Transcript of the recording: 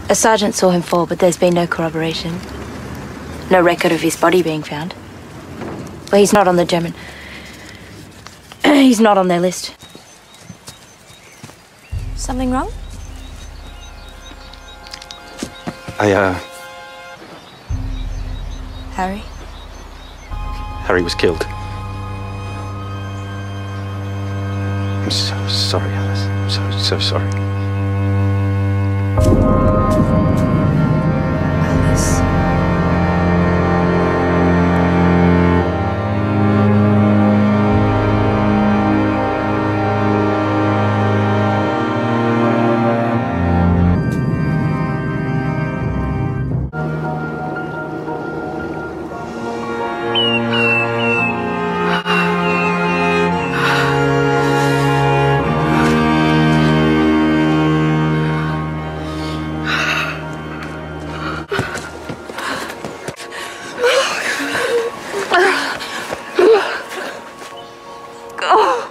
A sergeant saw him fall, but there's been no corroboration. No record of his body being found. Well, he's not on the German... he's not on their list. Something wrong? Harry? Harry was killed. I'm so sorry, Alice. I'm so sorry. Alice. Oh.